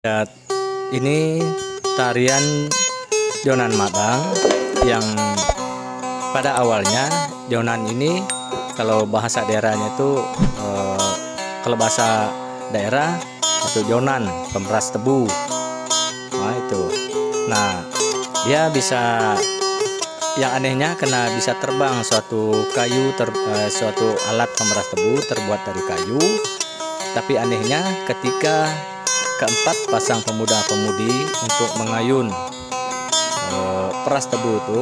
Ya, ini tarian Jonan Madang yang pada awalnya Jonan ini kalau bahasa daerahnya itu kalau bahasa daerah itu Jonan pemeras tebu. Nah itu. Nah dia bisa, yang anehnya karena bisa terbang suatu kayu suatu alat pemeras tebu terbuat dari kayu. Tapi anehnya ketika keempat pasang pemuda-pemudi untuk mengayun peras tebu itu,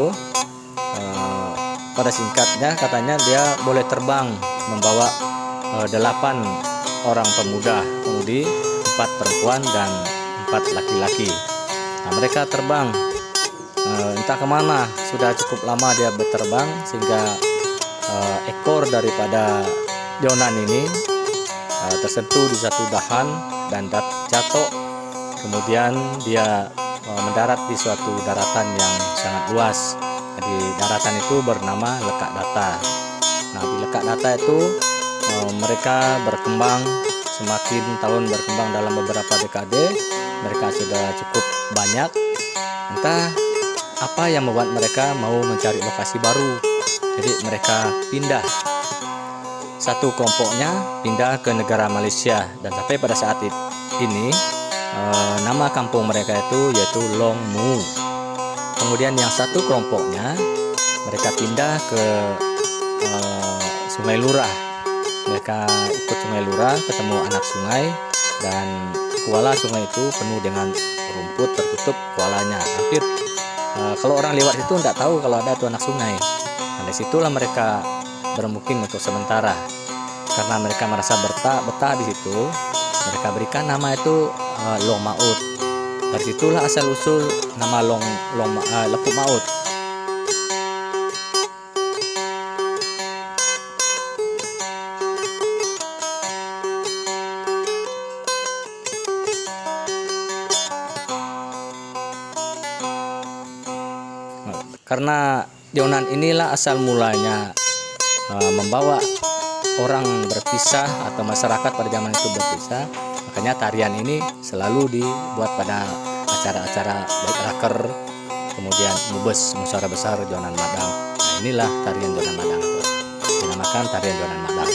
pada singkatnya katanya dia boleh terbang membawa 8 orang pemuda-pemudi, 4 perempuan dan 4 laki-laki. Nah, mereka terbang entah kemana, sudah cukup lama dia berterbang sehingga ekor daripada Jonan ini tersentuh di satu dahan dan jatuh. Kemudian dia mendarat di suatu daratan yang sangat luas. Di daratan itu bernama Lekak Data. Nah di Lekak Data itu mereka berkembang, semakin tahun berkembang dalam beberapa dekade. Mereka sudah cukup banyak. Entah apa yang membuat mereka mau mencari lokasi baru. Jadi mereka pindah. Satu kelompoknya pindah ke negara Malaysia, dan sampai pada saat ini nama kampung mereka itu yaitu Long Mu. Kemudian yang satu kelompoknya mereka pindah ke Sungai Lurah. Mereka ikut Sungai Lurah, ketemu anak sungai, dan kuala sungai itu penuh dengan rumput, tertutup kualanya. Hampir kalau orang lewat itu tidak tahu kalau ada tuh anak sungai. Nah, disitulah mereka bermukim untuk sementara. Karena mereka merasa betah di situ, mereka berikan nama itu Long Maut. Dari situlah asal usul nama Lepuk Maut. Karena Jonan inilah asal mulanya membawa orang berpisah atau masyarakat pada zaman itu berpisah, makanya tarian ini selalu dibuat pada acara-acara baik raker, kemudian mubes musyawarah besar Jonan Madang. Nah inilah tarian Jonan Madang itu dinamakan tarian Jonan Madang.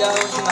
daun